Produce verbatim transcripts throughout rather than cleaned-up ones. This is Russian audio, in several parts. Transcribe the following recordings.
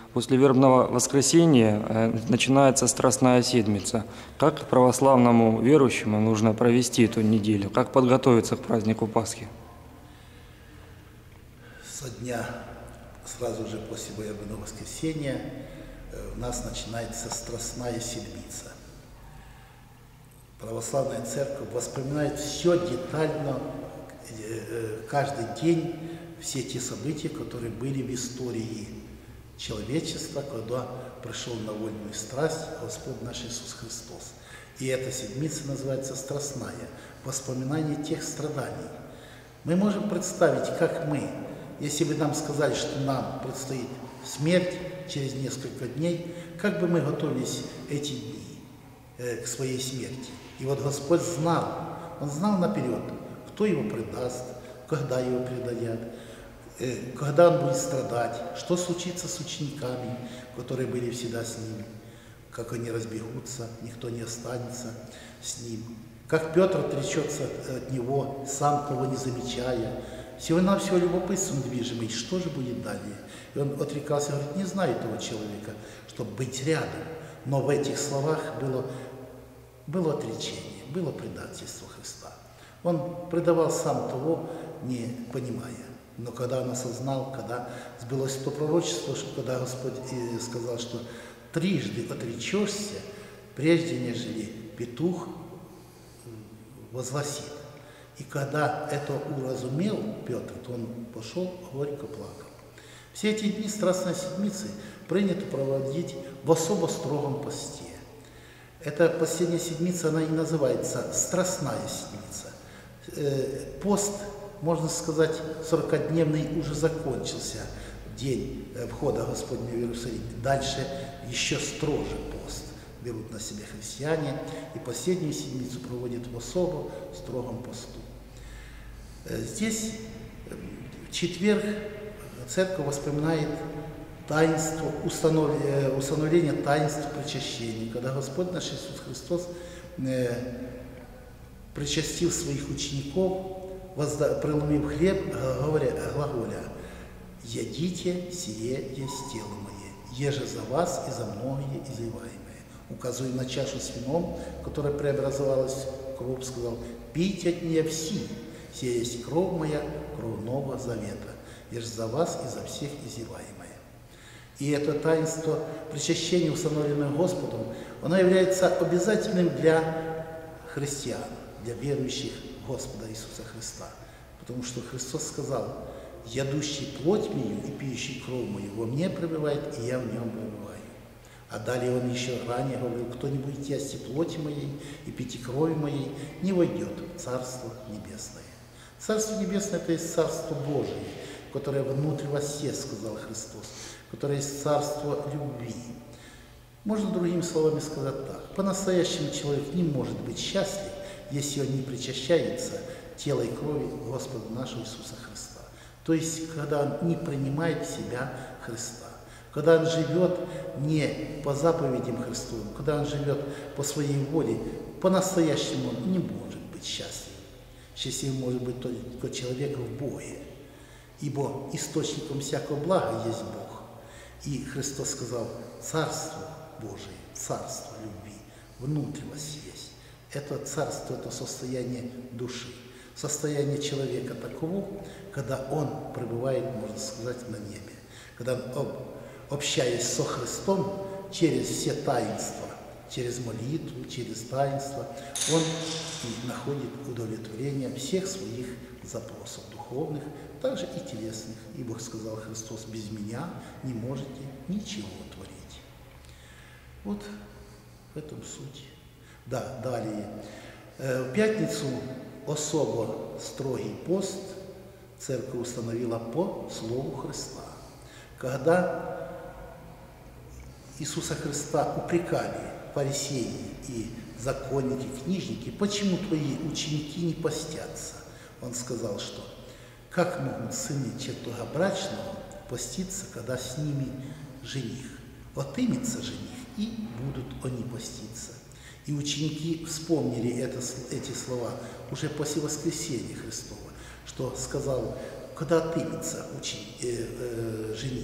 После вербного воскресения начинается Страстная Седмица. Как православному верующему нужно провести эту неделю? Как подготовиться к празднику Пасхи? Со дня, сразу же после вербного воскресения, у нас начинается Страстная Седмица. Православная Церковь воспоминает все детально, каждый день, все те события, которые были в истории человечества, когда пришел на вольную страсть Господь наш Иисус Христос. И эта седмица называется Страстная, воспоминание тех страданий. Мы можем представить, как мы, если бы нам сказали, что нам предстоит смерть через несколько дней, как бы мы готовились эти дни э, к своей смерти. И вот Господь знал, Он знал наперед, кто Его предаст, когда Его предадят, когда он будет страдать, что случится с учениками, которые были всегда с ним, как они разбегутся, никто не останется с ним, как Петр отречется от него, сам того не замечая, всего-навсего любопытством движимый, что же будет далее. И он отрекался, говорит, не знаю этого человека, чтобы быть рядом, но в этих словах было, было отречение, было предательство Христа. Он предавал сам того, не понимая. Но когда он осознал, когда сбылось то пророчество, что когда Господь сказал, что трижды отречешься, прежде нежели петух возгласит. И когда это уразумел Петр, то он пошел, горько плакал. Все эти дни Страстной Седмицы принято проводить в особо строгом посте. Эта последняя седмица, она и называется Страстная Седмица. Пост, можно сказать, сорокадневный уже закончился, день входа Господня в Иерусалим. Дальше еще строже пост берут на себя христиане, и последнюю седмицу проводят в особо строгом посту. Здесь в четверг Церковь воспоминает таинство, установление таинства причащения, когда Господь наш Иисус Христос причастил своих учеников, преломив хлеб, говоря, глаголя, «Ядите, сие есть тело мое, еже за вас и за многие изливаемое». Указывая на чашу с вином, которая преобразовалась в кровь, сказал, «Пейте от нее все, сие есть кровь моя, кровь Нового Завета, еже за вас и за всех изливаемое». И это таинство причащения, установленное Господом, оно является обязательным для христиан, для верующих Господа Иисуса Христа. Потому что Христос сказал, «Ядущий плоть мою и пьющий кровь мою во мне пребывает, и я в нем пребываю». А далее он еще ранее говорил, «Кто не будет есть плоти моей и пить крови моей, не войдет в Царство Небесное». Царство Небесное – это есть Царство Божие, которое внутрь вас есть, сказал Христос, которое есть Царство любви. Можно другими словами сказать так. По-настоящему человек не может быть счастлив, если он не причащается тела и крови Господа нашего Иисуса Христа. То есть, когда он не принимает в себя Христа, когда он живет не по заповедям Христовым, когда он живет по своей воле, по-настоящему он не может быть счастлив. Счастлив может быть только человек в Боге, ибо источником всякого блага есть Бог. И Христос сказал, Царство Божие, Царство любви внутри вас есть. Это царство, это состояние души, состояние человека таково, когда он пребывает, можно сказать, на небе, когда он, общаясь со Христом через все таинства, через молитву, через таинство, он и находит удовлетворение всех своих запросов духовных, также и телесных. Ибо, сказал Христос, без меня не можете ничего творить. Вот в этом суть. Да, далее. В пятницу особо строгий пост Церковь установила по Слову Христа. Когда Иисуса Христа упрекали фарисеи и законники, книжники, почему твои ученики не постятся? Он сказал, что как могут сыны четверобрачного поститься, когда с ними жених? Отымется жених, и будут они поститься. И ученики вспомнили это, эти слова уже после воскресения Христова, что сказал, когда отымется учи, э, э, жених,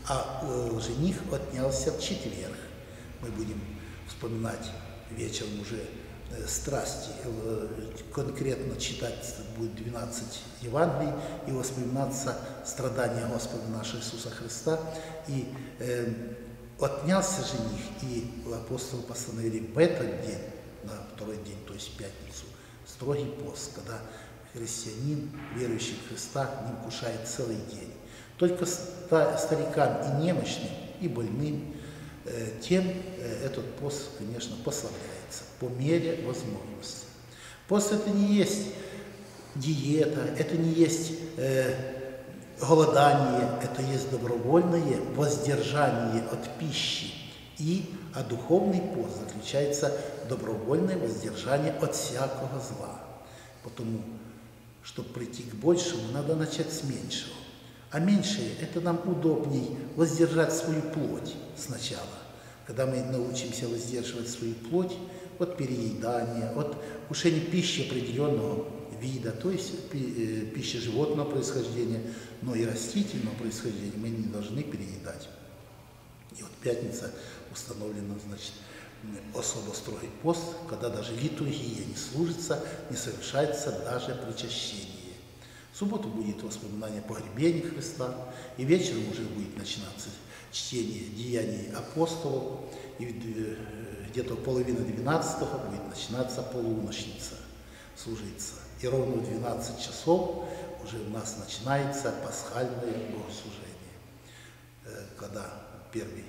а э, жених отнялся в четверг. Мы будем вспоминать вечером уже э, страсти, э, конкретно читать будет двенадцать Евангелий и воспоминаться страдания Господа нашего Иисуса Христа. И э, отнялся жених, и апостолы постановили в этот день, на второй день, то есть в пятницу, строгий пост, когда христианин, верующий в Христа, не вкушает целый день. Только старикам и немощным, и больным, э, тем э, этот пост, конечно, послабляется по мере возможности. Пост это не есть диета, это не есть э, голодание, это есть добровольное воздержание от пищи. И, а духовный пост заключается в добровольное воздержание от всякого зла. Потому, чтобы прийти к большему, надо начать с меньшего. А меньшее – это нам удобней воздержать свою плоть сначала. Когда мы научимся воздерживать свою плоть от переедания, от вкушения пищи определенного вида, то есть пищи животного происхождения, но и растительного происхождения мы не должны переедать. И вот пятница установлена, значит, особо строгий пост, когда даже литургия не служится, не совершается даже причащение. В субботу будет воспоминание о погребении Христа, и вечером уже будет начинаться чтение деяний апостолов, и где-то половина двенадцатого будет начинаться полуночница, служиться. И ровно в двенадцать часов уже у нас начинается пасхальное богослужение, когда первый,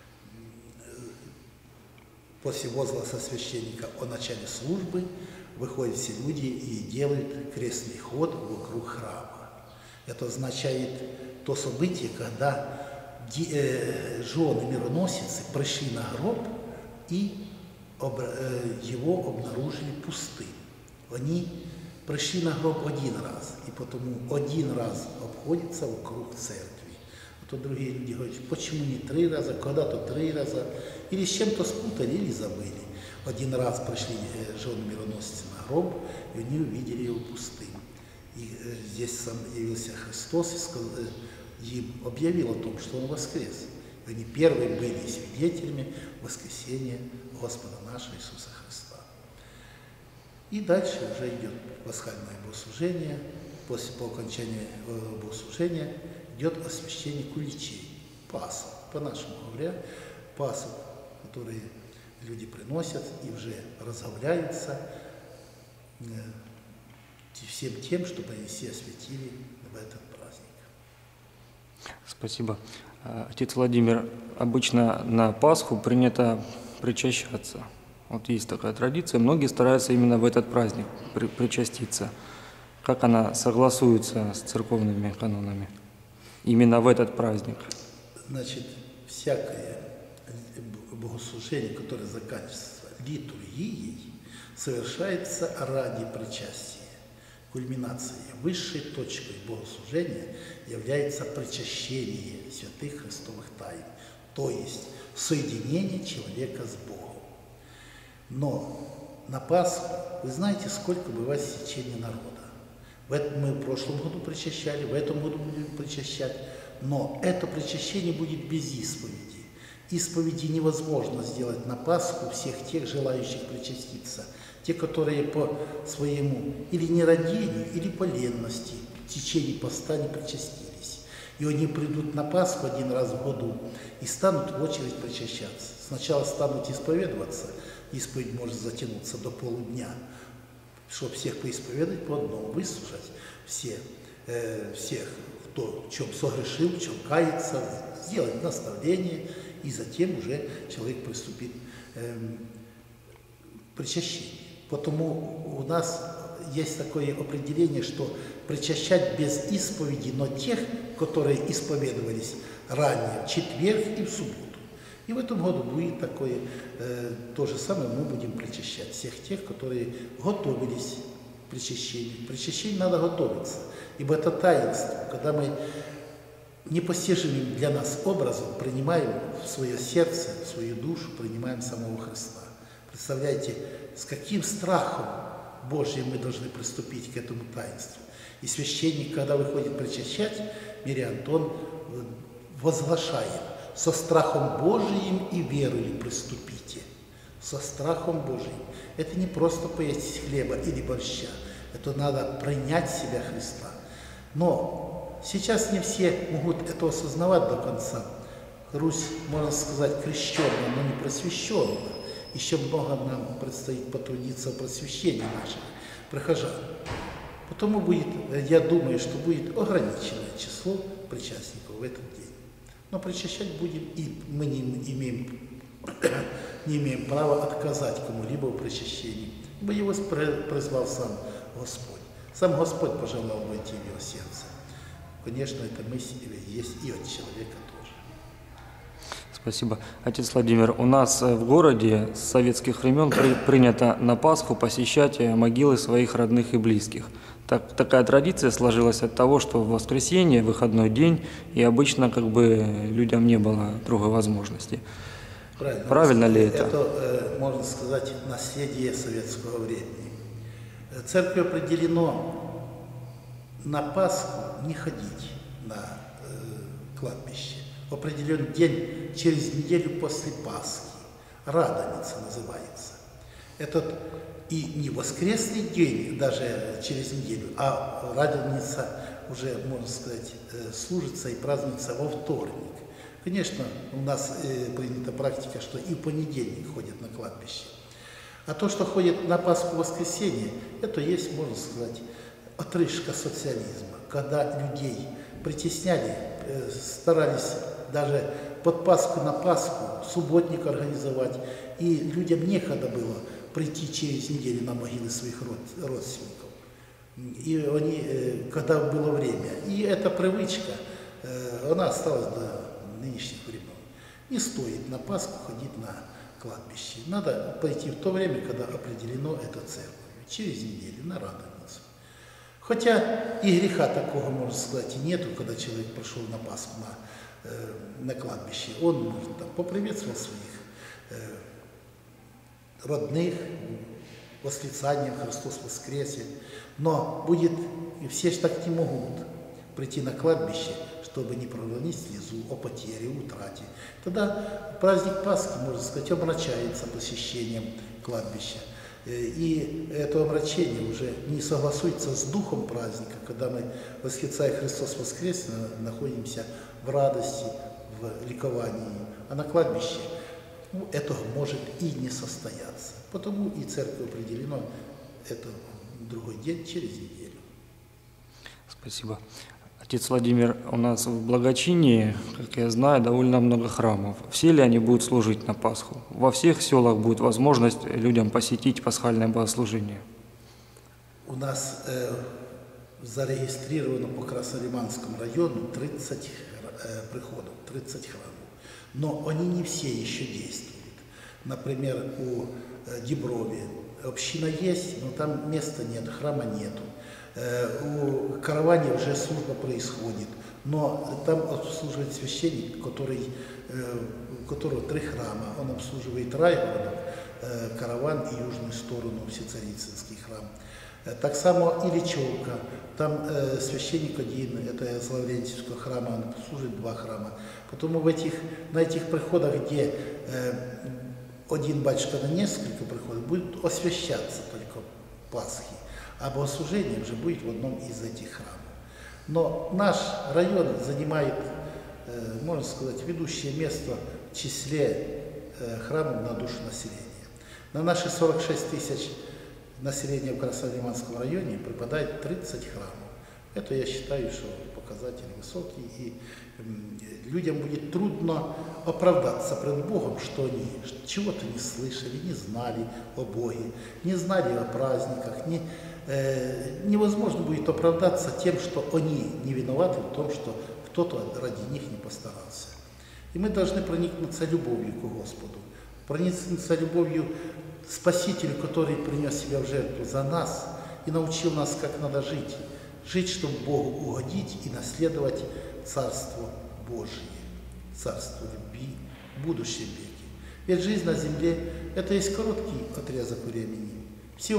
после возгласа священника о начале службы, выходят все люди и делают крестный ход вокруг храма. Это означает то событие, когда жены мироносицы пришли на гроб и его обнаружили пустым. Они пришли на гроб один раз, и потому один раз обходится вокруг церкви. А то другие люди говорят, почему не три раза, когда-то три раза, или с чем-то спутали, или забыли. Один раз пришли жены мироносицы на гроб, и они увидели его пустым. И здесь сам явился Христос и сказал, им объявил о том, что Он воскрес. И они первые были свидетелями воскресения Господа нашего Иисуса Христа. И дальше уже идет пасхальное богослужение. После по окончании богослужения идет освящение куличей, пасок, по-нашему говоря, пасок, которые люди приносят и уже разговляются всем тем, чтобы они все осветили в этот праздник. Спасибо. Отец Владимир, обычно на Пасху принято причащаться. Вот есть такая традиция, многие стараются именно в этот праздник при, причаститься. Как она согласуется с церковными канонами именно в этот праздник? Значит, всякое богослужение, которое заканчивается литургией, совершается ради причастия. Кульминацией, высшей точкой богослужения является причащение святых христовых тайн, то есть соединение человека с Богом. Но на Пасху, вы знаете, сколько бывает сечения народа. В этом мы в прошлом году причащали, в этом году будем причащать, но это причащение будет без исповеди. Исповеди невозможно сделать на Пасху всех тех желающих причаститься, те, которые по своему или нерадению, или по ленности в течение поста не причастились. И они придут на Пасху один раз в году и станут в очередь причащаться. Сначала станут исповедоваться, исповедь может затянуться до полудня, чтобы всех поисповедать по одному, выслушать все, э, всех, кто в чем согрешил, в чем кается, сделать наставление, и затем уже человек приступит э, к причащению. Потому у нас есть такое определение, что причащать без исповеди, но тех, которые исповедовались ранее, в четверг и в субботу. И в этом году будет такое, э, то же самое, мы будем причащать всех тех, которые готовились к причащению. К причащению надо готовиться, ибо это таинство, когда мы непостижимым для нас образом принимаем в свое сердце, в свою душу, принимаем самого Христа. Представляете, с каким страхом Божьим мы должны приступить к этому таинству. И священник, когда выходит причащать, Мириантон возглашаем: со страхом Божиим и верою приступите. Со страхом Божиим. Это не просто поесть хлеба или борща, это надо принять себя Христа. Но сейчас не все могут это осознавать до конца. Русь, можно сказать, крещенная, но не просвещенная. Еще много нам предстоит потрудиться в просвещении наших прихожан. Потому будет, я думаю, что будет ограниченное число причастников в этот день. Но причащать будем, и мы не имеем, не имеем права отказать кому-либо в причащении, ибо его призвал сам Господь. Сам Господь пожелал войти в его сердце. Конечно, эта мысль есть и от человека тоже. Спасибо. Отец Владимир, у нас в городе с советских времен при, принято на Пасху посещать могилы своих родных и близких. Так, такая традиция сложилась от того, что в воскресенье, выходной день, и обычно как бы людям не было другой возможности. Правильно, Правильно ли это? Это, можно сказать, наследие советского времени. Церковью определено на Пасху не ходить на э, кладбище. В определенный день, через неделю после Пасхи, Радоница называется. Этот и не воскресный день, даже через неделю, а Радоница уже, можно сказать, служится и празднуется во вторник. Конечно, у нас э, принята практика, что и в понедельник ходят на кладбище. А то, что ходит на Пасху в воскресенье, это есть, можно сказать, отрыжка социализма, когда людей притесняли, э, старались даже под Пасху на Пасху субботник организовать, и людям некогда было прийти через неделю на могилы своих родственников. И они, когда было время. И эта привычка, она осталась до нынешних времен. Не стоит на Пасху ходить на кладбище. Надо пойти в то время, когда определено это церковью, через неделю, на Радоницу. Хотя и греха такого, можно сказать, и нету, когда человек прошел на Пасху на, на кладбище. Он, может, там поприветствовал своих родных, восклицанием «Христос воскресе». Но будет, и все же так не могут прийти на кладбище, чтобы не проронить слезу о потере, утрате. Тогда праздник Пасхи, можно сказать, омрачается посещением кладбища. И это омрачение уже не согласуется с духом праздника, когда мы, восклицая «Христос воскресе», находимся в радости, в ликовании. А на кладбище ну, этого может и не состояться. Потому и церковь определено это другой день через неделю. Спасибо. Отец Владимир, у нас в Благочинии, как я знаю, довольно много храмов. Все ли они будут служить на Пасху? Во всех селах будет возможность людям посетить пасхальное богослужение? У нас э, зарегистрировано по Краснолиманскому району тридцать э, приходов, тридцать храмов. Но они не все еще действуют. Например, у э, Деброви община есть, но там места нет, храма нету. Э, у Караване уже служба происходит, но там обслуживает священник, который, э, у которого три храма. Он обслуживает Райгород, э, Караван и южную сторону, Всецарицынский храм. Э, так само Ильичевка, там э, священник один, это из Лаврентьевского храма, он обслуживает два храма. Потому в этих, на этих приходах, где э, один батюшка на несколько приходов, будет освящаться только Пасхи, а богослужение уже будет в одном из этих храмов. Но наш район занимает, э, можно сказать, ведущее место в числе э, храмов на душу населения. На наши сорок шесть тысяч населения в Краснолиманском районе припадает тридцать храмов. Это, я считаю, что показатель высокий, и э, людям будет трудно оправдаться пред Богом, что они чего-то не слышали, не знали о Боге, не знали о праздниках, не, э, невозможно будет оправдаться тем, что они не виноваты в том, что кто-то ради них не постарался. И мы должны проникнуться любовью к Господу, проникнуться любовью к Спасителю, который принес себя в жертву за нас и научил нас, как надо жить. Жить, чтобы Богу угодить и наследовать Царство Божие, Царство любви в будущем веке. Ведь жизнь на земле – это есть короткий отрезок времени.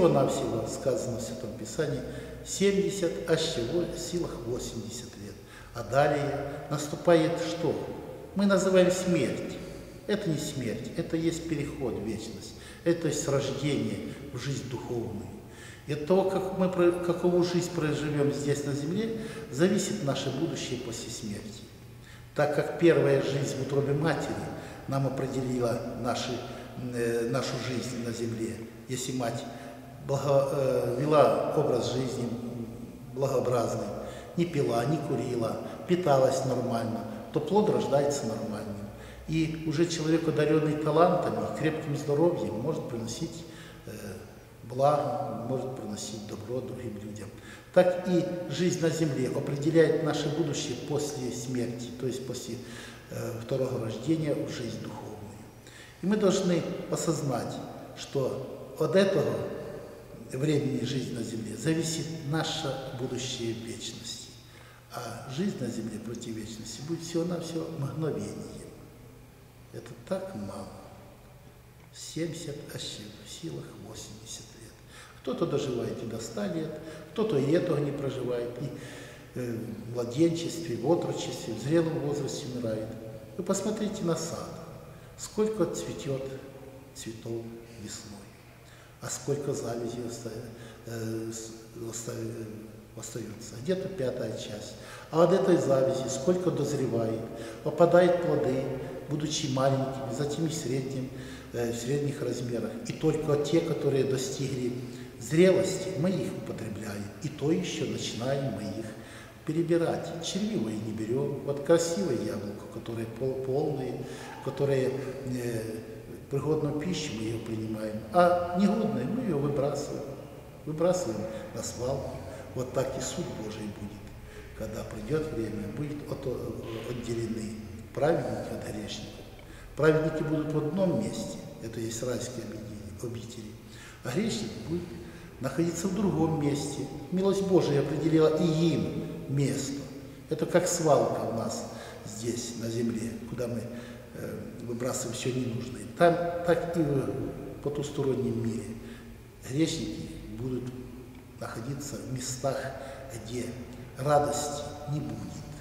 Всего-навсего сказано в Святом Писании семьдесят, а с чего в силах восемьдесят лет. А далее наступает что? Мы называем смерть. Это не смерть, это есть переход в вечность. Это есть рождение в жизнь духовную. И от того, как мы, какову жизнь проживем здесь на земле, зависит наше будущее после смерти. Так как первая жизнь в утробе матери нам определила наши, э, нашу жизнь на земле. Если мать благо, э, вела образ жизни благообразный, не пила, не курила, питалась нормально, то плод рождается нормальным. И уже человек, одаренный талантами, крепким здоровьем, может приносить э, благо, может приносить добро другим людям. Так и жизнь на земле определяет наше будущее после смерти, то есть после э, второго рождения в жизнь духовную. И мы должны осознать, что от этого времени жизни на земле зависит наше будущее в вечности. А жизнь на земле против вечности будет всего-навсего мгновением. Это так мало. семьдесят, а в силах восемьдесят лет. Кто-то доживает и до ста лет, кто-то и этого не проживает, и э, в младенчестве, в отрочестве, в зрелом возрасте умирает. Вы посмотрите на сад. Сколько цветет цветов весной, а сколько завязей остается. Где-то пятая часть. А от этой завязи сколько дозревает, попадают плоды, будучи маленькими, затем и средним, э, в средних размерах. И только те, которые достигли зрелости, мы их употребляем. И то еще начинаем мы их перебирать. Червивые не берем. Вот красивое яблоко, которые полные, которые э, пригодную пищу мы ее принимаем, а негодные мы ее выбрасываем. Выбрасываем на свалку. Вот так и суд Божий будет. Когда придет время, будет отделены праведники от грешников. Праведники будут в одном месте, это есть райские обители, а грешники будут находиться в другом месте. Милость Божия определила и им место. Это как свалка у нас здесь, на земле, куда мы э, выбрасываем все ненужное. Там, так и в потустороннем мире грешники будут находиться в местах, где радости не будет,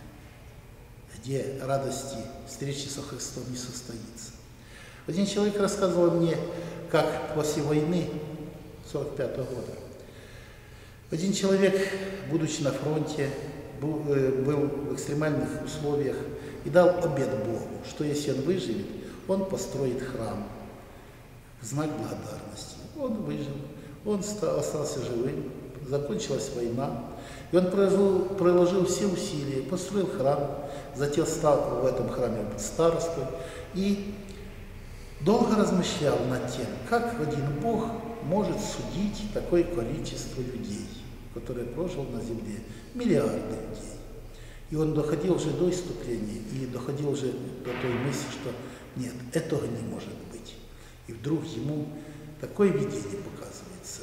где радости встречи со Христом не состоится. Один человек рассказывал мне, как после войны сорок пятого года один человек, будучи на фронте, был, был в экстремальных условиях и дал обет Богу, что если он выживет, он построит храм в знак благодарности. Он выжил, он стал, остался живым, закончилась война, и он приложил, приложил все усилия, построил храм, затем стал в этом храме старостой и долго размышлял над тем, как один Бог может судить такое количество людей, которые прожил на земле, миллиарды людей. И он доходил уже до исступления и доходил уже до той мысли, что нет, этого не может быть. И вдруг ему такое видение показывается,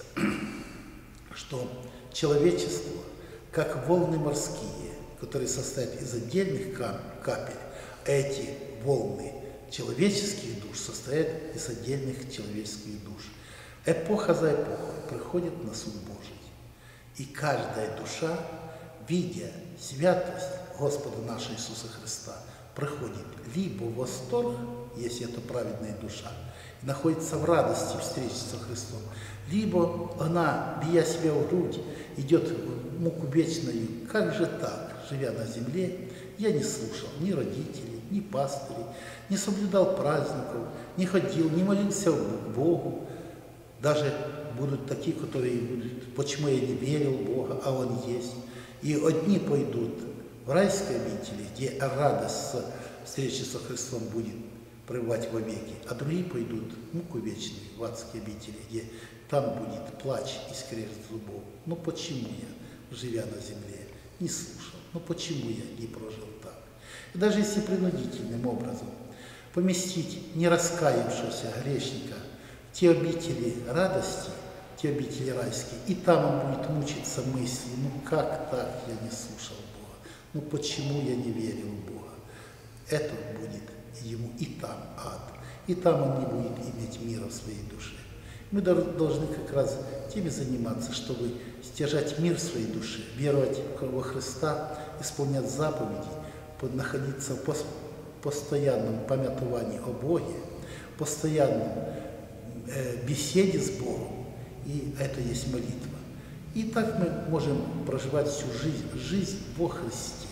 что человечество, как волны морские, которые состоят из отдельных капель, а эти волны человеческих душ состоят из отдельных человеческих душ. Эпоха за эпохой приходит на суд Божий. И каждая душа, видя святость Господа нашего Иисуса Христа, приходит либо в восторг, если это праведная душа, и находится в радости встречи со Христом, либо она, бия себя в грудь, идет в муку вечную. Как же так, живя на земле, я не слушал ни родителей, ни пастырей, не соблюдал праздников, не ходил, не молился к Богу. Даже будут такие, которые будут, почему я не верил в Бога, а Он есть. И одни пойдут в райской обители, где радость встречи со Христом будет пребывать вовеки, а другие пойдут в муку вечную, в адские обители, где там будет плач и скрежет зубов. Ну почему я, живя на земле, не слушал? Ну почему я не прожил так? И даже если принудительным образом поместить не раскаявшегося грешника в те обители радости, те обители райские, и там он будет мучиться мыслью, ну как так я не слушал Бога? Ну почему я не верил в Бога? Это будет ему и там ад, и там он не будет иметь мира в своей душе. Мы должны как раз теми заниматься, чтобы стяжать мир в своей душе, веровать во Христа, исполнять заповеди, находиться в постоянном памятовании о Боге, постоянном э, беседе с Богом, и это есть молитва. И так мы можем проживать всю жизнь, жизнь во Христе.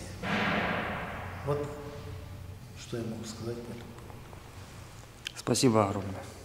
Вот что я могу сказать по этому поводу. Спасибо огромное.